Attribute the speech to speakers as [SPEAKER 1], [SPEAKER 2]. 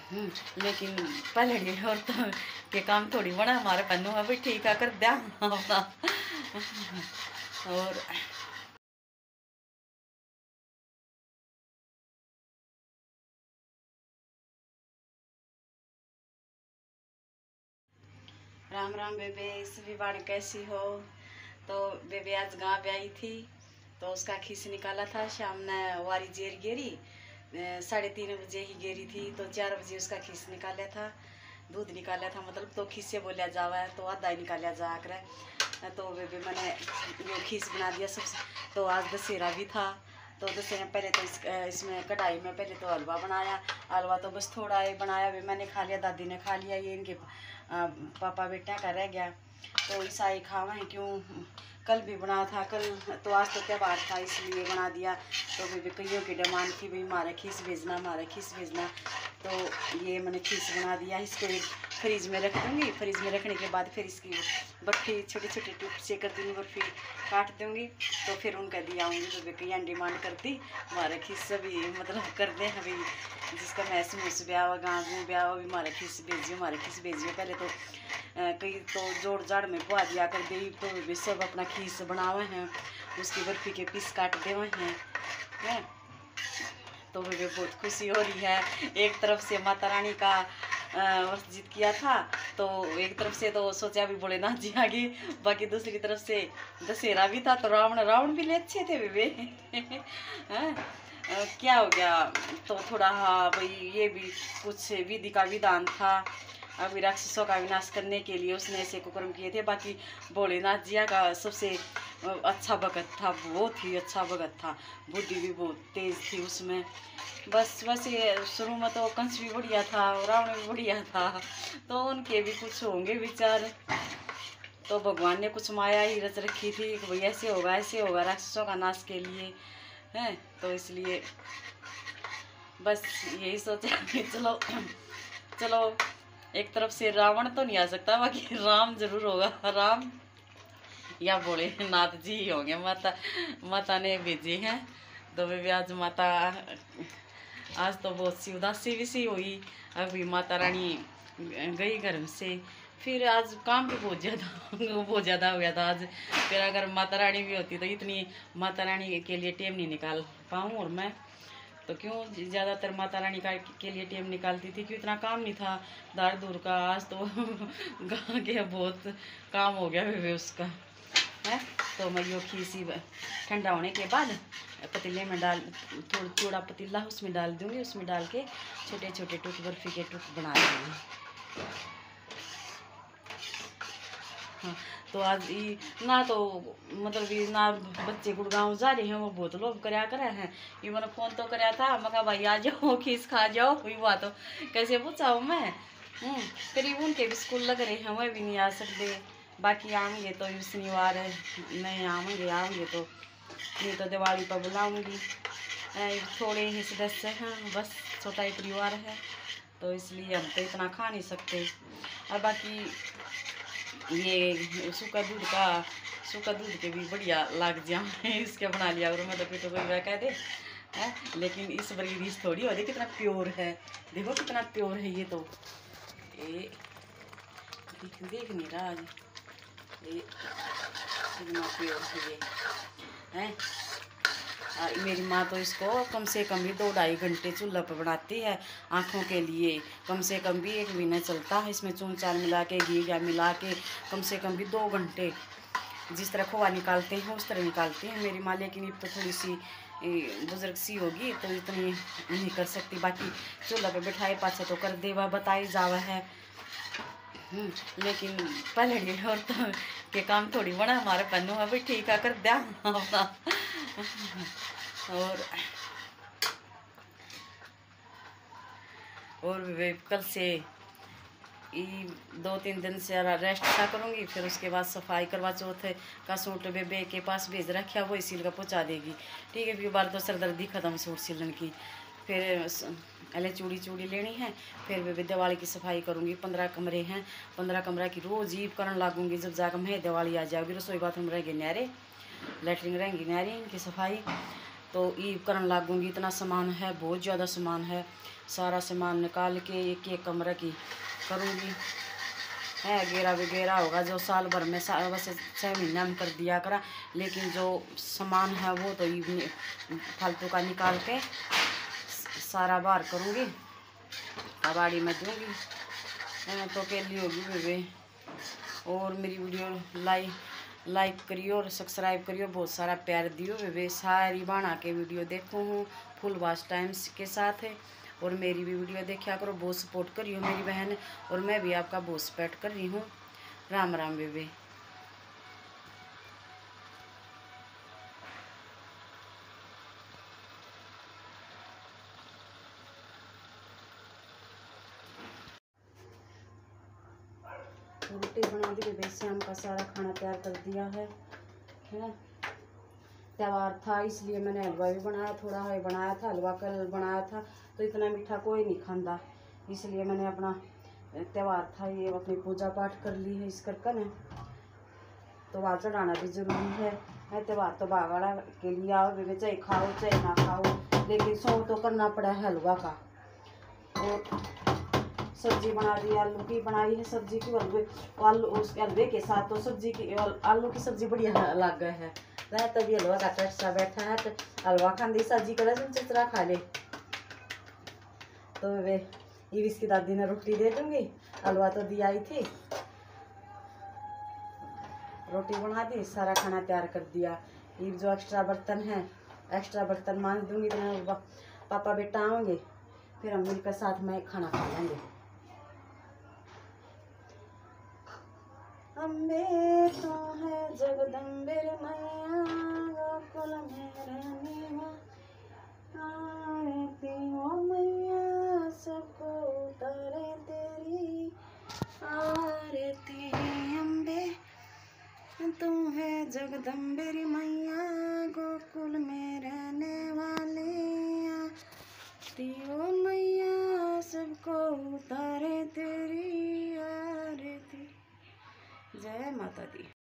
[SPEAKER 1] लेकिन पहले औरतों के काम थोड़ी बना हमारे पन्नू है भी ठीक है कर दिया अपना। और राम राम बेबे, सभी बाड़ी कैसी हो? तो बेबे आज गाँव पे आई थी तो उसका खीस निकाला था। शाम ने वारी जेर गेरी 3:30 बजे ही गेरी थी तो 4 बजे उसका खीस निकाला था, दूध निकाला था मतलब। तो खीस से बोलिया जावा है तो आधा ही निकाला जा कर। तो बेबे मैंने ये खीस बना दिया सबसे। तो आज दशहरा भी था तो दशहरा पहले तो इसमें कढ़ाई में पहले तो हलवा बनाया। हलवा तो बस थोड़ा ही बनाया भी, मैंने खा लिया, दादी ने खा लिया, ये इनके पापा बेटा का रह गया। तो ईसाई खावा है क्यों, कल भी बना था, कल तो आज तो त्यौहार था इसलिए बना दिया। तो बेबी कईयों की डिमांड थी भाई हमारा खीस भेजना, हमारा खीस भेजना। तो ये मैंने खीस बना दिया। इसको फ्रिज में रख दूँगी, फ्रिज में रखने के बाद फिर इसकी बर्फ़ी छोटे छोटे टुक से कर दूँगी, बर्फ़ी काट दूँगी तो फिर उनका दिया आऊँगी। तो बेबी डिमांड करती हमारा खीस सभी मतलब कर दे अभी, जिसका महसूस ब्याह गाँव में ब्याह भी हमारा खीस भेजिए, हमारा खीस भेजिए। पहले तो कई तो जोड़ जाड़ में पुआ दिया कर दी तो भी सब अपना खीस बनावे हैं, उसकी बर्फ़ी के पीस काट देवे हैं। तो मुझे बहुत खुशी हो रही है। एक तरफ से माता रानी का मस्जिद किया था तो एक तरफ से तो सोचा भी भोलेनाथ जी आ गए, बाकी दूसरी तरफ से दशहरा भी था तो रावण भी ले अच्छे थे बेबे। क्या हो गया तो थोड़ा, हाँ भाई ये भी कुछ विधि का विधान था, अभी राक्षसों का विनाश करने के लिए उसने ऐसे कुकर्म किए थे। बाकी भोलेनाथ जी का सबसे अच्छा भगत था, बहुत ही अच्छा भगत था, बुद्धि भी बहुत तेज थी उसमें। बस ये शुरू में तो कंस भी बढ़िया था और रावण भी बढ़िया था, तो उनके भी कुछ होंगे विचार। तो भगवान ने कुछ माया ही रच रखी थी कि भाई ऐसे होगा राक्षसों का नाश के लिए है। तो इसलिए बस यही सोचा कि चलो चलो एक तरफ से रावण तो नहीं आ सकता, बाकी राम जरूर होगा, राम या भोलेनाथ जी ही होंगे। माता ने भेजे हैं तो वे आज माता आज तो बहुत सी उदासी भी सी हुई। अभी माता रानी गई घर से, फिर आज काम भी बहुत ज़्यादा हो गया था आज। फिर अगर माता रानी भी होती तो इतनी माता रानी के लिए टाइम नहीं निकाल पाऊँ, और मैं तो क्यों ज़्यादातर माता रानी का के लिए टाइम निकालती थी, क्यों इतना काम नहीं था दार दूर का। आज तो गाँव के बहुत काम हो गया वे उसका है। तो मैं यो खीसी ठंडा होने के बाद पतीले में डाल, थोड़ा पतीला उसमें डाल दूँगी, उसमें डाल के छोटे छोटे टुक बर्फ़ी के टुक बना दूँगी। हाँ तो आज ये ना तो मतलब ये ना बच्चे गुड़गांव जा रहे हैं, वो बहुत लोग कराया करे हैं। ये मैंने फ़ोन तो कराया था, मैं कहा भाई आ जाओ खीस खा जाओ, हुई बात तो कैसे पूछा मैं। करीब उनके भी स्कूल लग रहे हैं, वह भी नहीं आ सकते। बाकी आएंगे तो शनिवार नहीं आएंगे तो नहीं तो दिवाली पर बुलाऊंगी। थोड़े ही सदस्य हैं, बस छोटा ही परिवार है तो इसलिए हम तो इतना खा नहीं सकते। और बाकी ये सूखा दूध के भी बढ़िया लग जाए इसके बना लिया और मैं तो पेटो कोई कह दे है। लेकिन इस बड़ी रीस थोड़ी हो, कितना प्योर है, देखो कितना प्योर है ये। तो ये देख नहीं रहा आज, ये कितना प्योर है ये है। मेरी माँ तो इसको कम से कम भी 2-2.5 घंटे चूल्हा पर बनाती है आँखों के लिए, कम से कम भी 1 महीना चलता है। इसमें चून चाल मिला के घी मिला के कम से कम भी 2 घंटे जिस तरह खोआ निकालते हैं उस तरह निकालती है मेरी माँ। लेकिन अब तो थोड़ी सी बुजुर्ग सी होगी तो इतनी नहीं कर सकती, बाकी चूल्हा पे बैठाए पाछे तो कर देवा बताई जावा है। लेकिन पहले औरतों के काम थोड़ी बना हमारे पन्नू है भी ठीक है कर दिया अपना। और वे कल से 2-3 दिन से रेस्ट सा करूँगी, फिर उसके बाद सफाई करवा चौथ का सूट बेबे के पास भेज रखा, वो सिल का पहुँचा देगी। ठीक है, फिर बार तो सरदर्दी ख़त्म सूट सिलन की। फिर पहले चूड़ी लेनी है, फिर बेबे दिवाली की सफाई करूँगी। 15 कमरे हैं, 15 कमरा की रोज़ ईब करन लागूंगी। जब जाकर मैं दिवाली आ जाएगी, रसोई बाथरूम रहेंगे न्यारे, लेटरिन रहेंगी न्यारी, इनकी सफाई तो ईब करन लागूंगी। इतना सामान है, बहुत ज़्यादा सामान है, सारा सामान निकाल के एक एक कमरे की करूँगी। है गेरा वगैरह होगा जो साल भर में वैसे 6 महीना में कर दिया करा, लेकिन जो सामान है वो तो फालतू का निकाल के सारा बाहर करूँगी, कबाड़ी में दूँगी। तो के लिए होगी बेबे। और मेरी वीडियो लाइक करियो और सब्सक्राइब करियो, बहुत सारा प्यार दियो बेबे। सारी बना के वीडियो देखो हूँ फुल वॉच टाइम्स के साथ है, और मेरी भी वीडियो देखा करो, बहुत सपोर्ट करियो मेरी बहन, और मैं भी आपका बहुत सपोर्ट कर रही हूँ। राम राम बेबे। रोटी बना दी बेबे, शाम का सारा खाना तैयार कर दिया है ना। त्योहार था इसलिए मैंने हलवा भी बनाया, थोड़ा है बनाया था हलवा, कल बनाया था तो इतना मीठा कोई नहीं खांदा, इसलिए मैंने अपना त्योहार था ये अपनी पूजा पाठ कर ली है इस करके न। तो वहाँ चढ़ाना भी जरूरी है। त्योहार तो बागड़ा के लिए आओ बेबे, चाहे खाओ चाहे ना खाओ, लेकिन सौ तो करना पड़ा है हलवा का। और सब्जी बना दी, आलू की बनाई है सब्जी की, आलू उसके हलवे के साथ तो सब्जी की आलू की सब्जी बढ़िया लग गए है। तभी हलवा का टेस्टा बैठा है, तो हलवा खाने सब्जी का चचरा खा ले। तो वे ये इसकी दादी ने रोटी दे दूंगी, हलवा तो दिया ही थी, रोटी बना दी, सारा खाना तैयार कर दिया। ये जो एक्स्ट्रा बर्तन है, एक्स्ट्रा बर्तन मांज दूंगी, तो पापा बेटा आएंगे, फिर हम मिलकर साथ में खाना खा लेंगे। अम्बे तो है जगदम्बे मैया, गोकुल में रहने आरती हो मैया, सबको उतारे तेरी आरती। अम्बे तू है जगदम्बे मैया, गोकुल में रहने वाले आरती हो मैया, सबको उतारे तेरी आरती। जय माता दी।